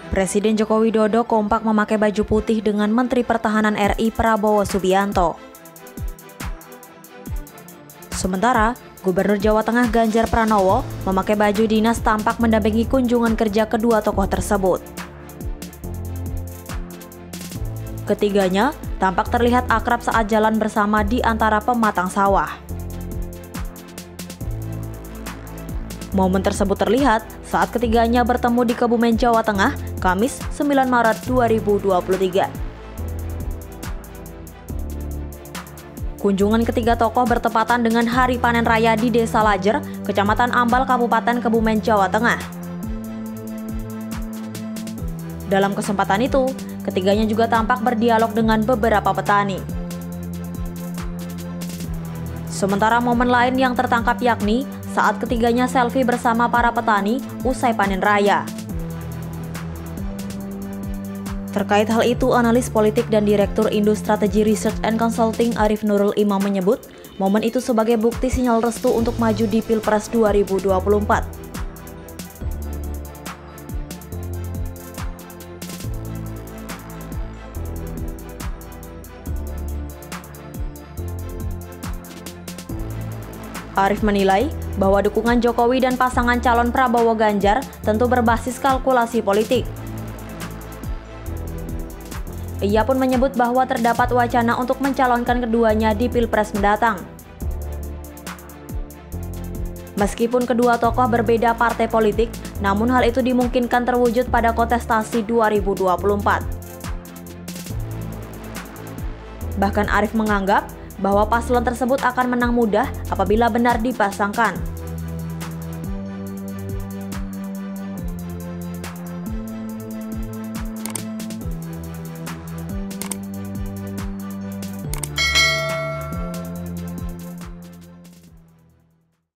Presiden Joko Widodo kompak memakai baju putih dengan Menteri Pertahanan RI Prabowo Subianto. Sementara, Gubernur Jawa Tengah Ganjar Pranowo memakai baju dinas tampak mendampingi kunjungan kerja kedua tokoh tersebut. Ketiganya tampak terlihat akrab saat jalan bersama di antara pematang sawah. Momen tersebut terlihat saat ketiganya bertemu di Kebumen, Jawa Tengah, Kamis 9 Maret 2023. Kunjungan ketiga tokoh bertepatan dengan Hari Panen Raya di Desa Lajer, Kecamatan Ambal, Kabupaten Kebumen, Jawa Tengah. Dalam kesempatan itu, ketiganya juga tampak berdialog dengan beberapa petani. Sementara momen lain yang tertangkap yakni saat ketiganya selfie bersama para petani usai panen raya. Terkait hal itu, analis politik dan Direktur Indo Strategy Research and Consulting Arif Nurul Imam menyebut, momen itu sebagai bukti sinyal restu untuk maju di Pilpres 2024. Arif menilai bahwa dukungan Jokowi dan pasangan calon Prabowo Ganjar tentu berbasis kalkulasi politik. Ia pun menyebut bahwa terdapat wacana untuk mencalonkan keduanya di Pilpres mendatang. Meskipun kedua tokoh berbeda partai politik, namun hal itu dimungkinkan terwujud pada kontestasi 2024. Bahkan Arif menganggap bahwa paslon tersebut akan menang mudah apabila benar dipasangkan.